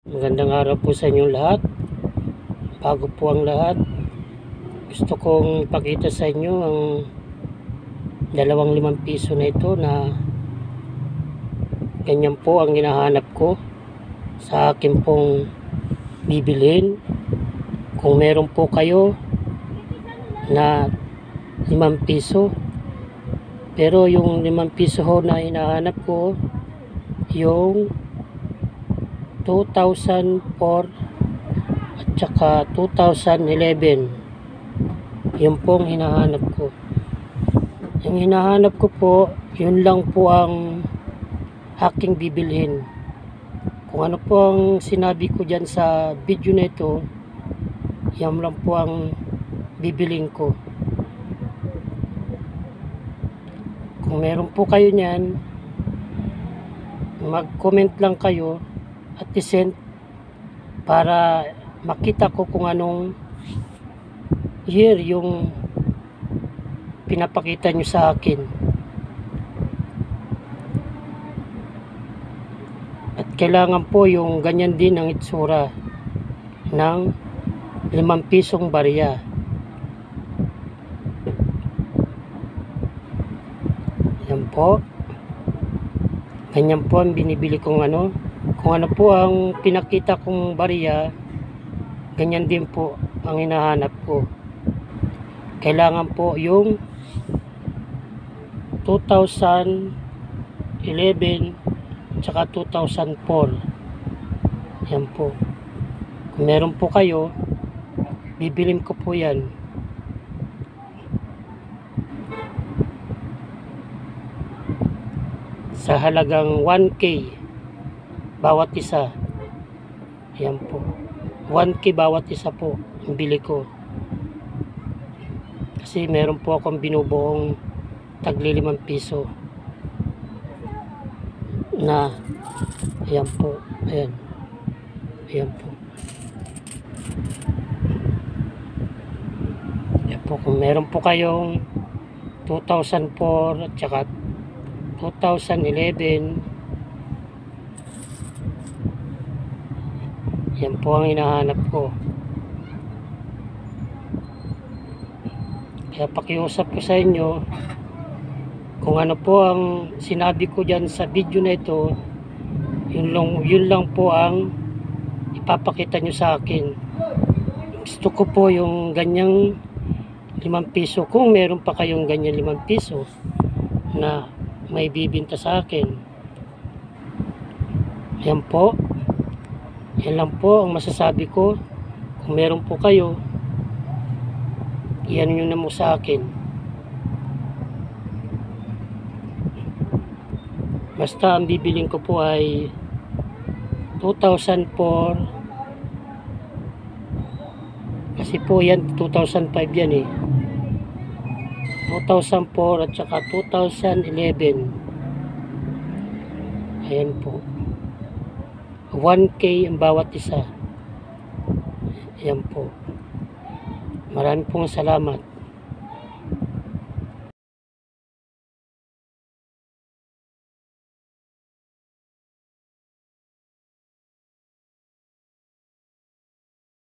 Magandang araw po sa inyong lahat. Bago po ang lahat, gusto kong ipakita sa inyo ang dalawang 5 piso na ito na ganyan po ang hinahanap ko sa akin pong bibilhin. Kung meron po kayo na 5 piso, pero yung 5 piso ho na hinahanap ko, yung 2004 at saka 2011, yun pong hinahanap ko. Yung hinahanap ko po, yun lang po ang aking bibilhin. Kung ano po ang sinabi ko dyan sa video na ito, yan lang po ang bibilhin ko. Kung meron po kayo niyan, mag-comment lang kayo at i-send para makita ko kung anong year yung pinapakita nyo sa akin. At kailangan po yung ganyan din ang itsura ng 5 pisong barya. Yan po. Ganyan po ang binibili kong ano. Kung ano po ang pinakita kong barya, ganyan din po ang hinahanap ko. Kailangan po yung 2011 tsaka 2004. Yan po. Kung meron po kayo, bibilin ko po yan. Sa halagang 1K bawat isa. Ayan po. 1K bawat isa po ang bili ko. Kasi meron po akong binubuong tagli 5 piso. Na ayan po. Ayan. Ayan po. Ayan po. Kung meron po kayong 2004 at saka 2011, yan po ang hinahanap ko. Kaya pakiusap ko sa inyo, kung ano po ang sinabi ko dyan sa video na ito, yun lang po ang ipapakita nyo sa akin. Gusto ko po yung ganyang 5 piso. Kung meron pa kayong ganyan 5 piso na may bibinta sa akin, yan po. Yan lang po ang masasabi ko. Kung meron po kayo, iyan nyo na mo sa akin. Basta ang bibiling ko po ay 2004. Kasi po yan 2005 yan eh. 2004 at saka 2011. Ayan po. 1K ang bawat isa. Ayan po. Maraming pong salamat.